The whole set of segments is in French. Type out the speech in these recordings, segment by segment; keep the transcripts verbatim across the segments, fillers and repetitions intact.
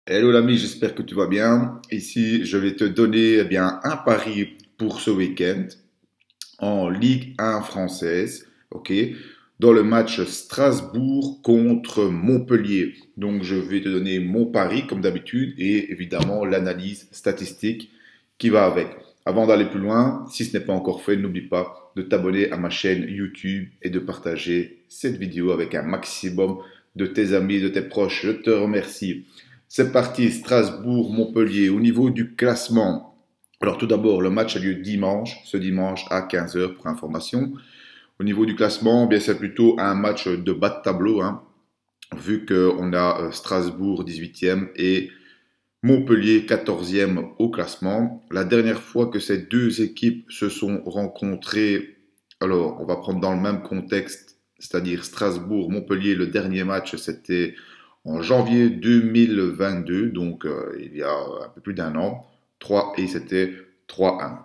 Hello l'ami, j'espère que tu vas bien. Ici, je vais te donner eh bien, un pari pour ce week-end en Ligue un française, ok, dans le match Strasbourg contre Montpellier. Donc, je vais te donner mon pari comme d'habitude et évidemment l'analyse statistique qui va avec. Avant d'aller plus loin, si ce n'est pas encore fait, n'oublie pas de t'abonner à ma chaîne YouTube et de partager cette vidéo avec un maximum de tes amis, de tes proches. Je te remercie. C'est parti, Strasbourg-Montpellier. Au niveau du classement, alors tout d'abord, le match a lieu dimanche, ce dimanche à quinze heures pour information. Au niveau du classement, bien c'est plutôt un match de bas de tableau, hein, vu qu'on a Strasbourg dix-huitième et Montpellier quatorzième au classement. La dernière fois que ces deux équipes se sont rencontrées, alors on va prendre dans le même contexte, c'est-à-dire Strasbourg-Montpellier, le dernier match c'était en janvier deux mille vingt-deux, donc euh, il y a un peu plus d'un an, trois et c'était trois un.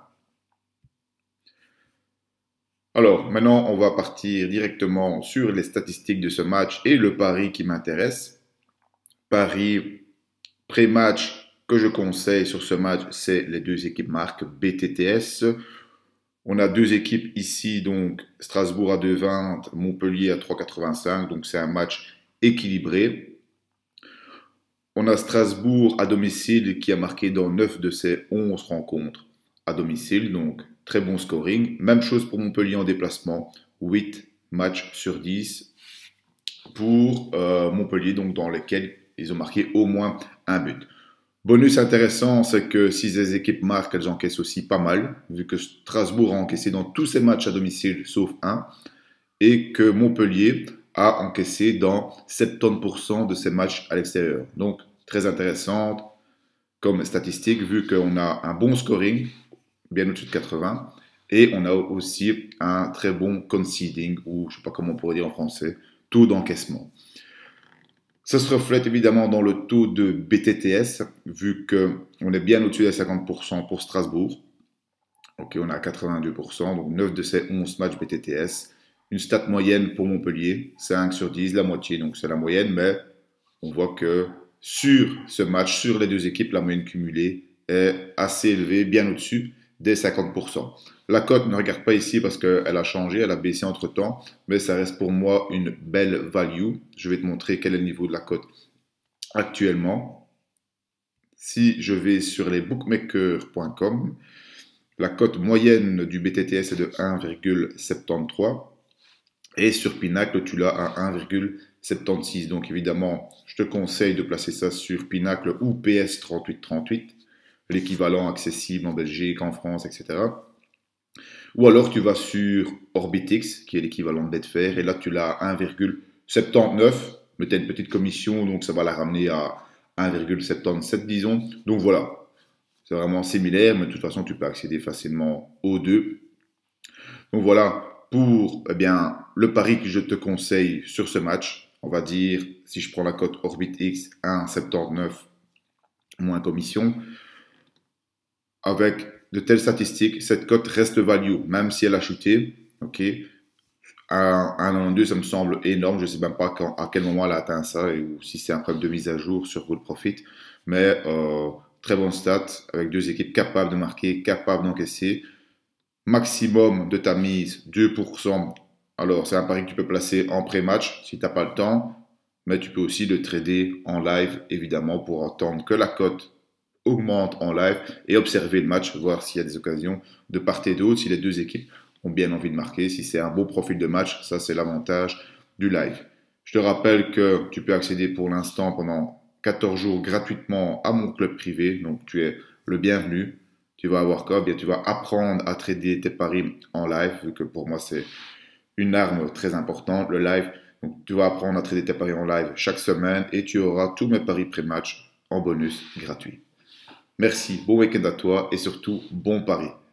Alors maintenant on va partir directement sur les statistiques de ce match et le pari qui m'intéresse. Pari pré-match que je conseille sur ce match, c'est les deux équipes marques B T T S. On a deux équipes ici, donc Strasbourg à deux vingt, Montpellier à trois quatre-vingt-cinq, donc c'est un match équilibré. On a Strasbourg à domicile qui a marqué dans neuf de ses onze rencontres à domicile, donc très bon scoring. Même chose pour Montpellier en déplacement, huit matchs sur dix pour euh, Montpellier, donc dans lesquels ils ont marqué au moins un but. Bonus intéressant, c'est que si les équipes marquent, elles encaissent aussi pas mal, vu que Strasbourg a encaissé dans tous ses matchs à domicile, sauf un, et que Montpellier a encaissé dans soixante-dix pour cent de ses matchs à l'extérieur. Donc, très intéressante comme statistique, vu qu'on a un bon scoring, bien au-dessus de quatre-vingts, et on a aussi un très bon conceding, ou je ne sais pas comment on pourrait dire en français, taux d'encaissement. Ça se reflète évidemment dans le taux de B T T S, vu qu'on est bien au-dessus des cinquante pour cent pour Strasbourg. Ok, on a quatre-vingt-deux pour cent, donc neuf de ces onze matchs B T T S. Une stat moyenne pour Montpellier, cinq sur dix, la moitié, donc c'est la moyenne, mais on voit que sur ce match, sur les deux équipes, la moyenne cumulée est assez élevée, bien au-dessus des cinquante pour cent. La cote, ne regarde pas ici parce qu'elle a changé, elle a baissé entre-temps, mais ça reste pour moi une belle value. Je vais te montrer quel est le niveau de la cote actuellement. Si je vais sur les bookmakers point com, la cote moyenne du B T T S est de un virgule soixante-treize et sur Pinacle, tu l'as à un virgule soixante-seize. Donc évidemment, je te conseille de placer ça sur Pinacle ou P S trente-huit trente-huit, l'équivalent accessible en Belgique, en France, et cetera. Ou alors tu vas sur Orbitix, qui est l'équivalent de Betfair, et là tu l'as à un virgule soixante-dix-neuf, mais tu as une petite commission, donc ça va la ramener à un virgule soixante-dix-sept, disons. Donc voilà, c'est vraiment similaire, mais de toute façon tu peux accéder facilement aux deux. Donc voilà, pour eh bien, le pari que je te conseille sur ce match, on va dire, si je prends la cote Orbitix, un virgule soixante-dix-neuf moins commission, avec de telles statistiques, cette cote reste value, même si elle a chuté. Ok, un virgule deux, ça me semble énorme. Je ne sais même pas quand, à quel moment elle a atteint ça, et, ou si c'est un problème de mise à jour sur Good Profit. Mais euh, très bonne stat, avec deux équipes capables de marquer, capables d'encaisser. Maximum de ta mise, deux pour cent. Alors, c'est un pari que tu peux placer en pré-match si tu n'as pas le temps. Mais tu peux aussi le trader en live, évidemment, pour attendre que la cote augmente en live et observer le match, voir s'il y a des occasions de part et d'autre, si les deux équipes ont bien envie de marquer, si c'est un beau profil de match, ça c'est l'avantage du live. Je te rappelle que tu peux accéder pour l'instant pendant quatorze jours gratuitement à mon club privé, donc tu es le bienvenu. Tu vas avoir quoi? Bien, tu vas apprendre à trader tes paris en live, vu que pour moi c'est une arme très importante, le live. Donc tu vas apprendre à trader tes paris en live chaque semaine et tu auras tous mes paris pré-match en bonus gratuit. Merci, bon week-end à toi et surtout bon pari.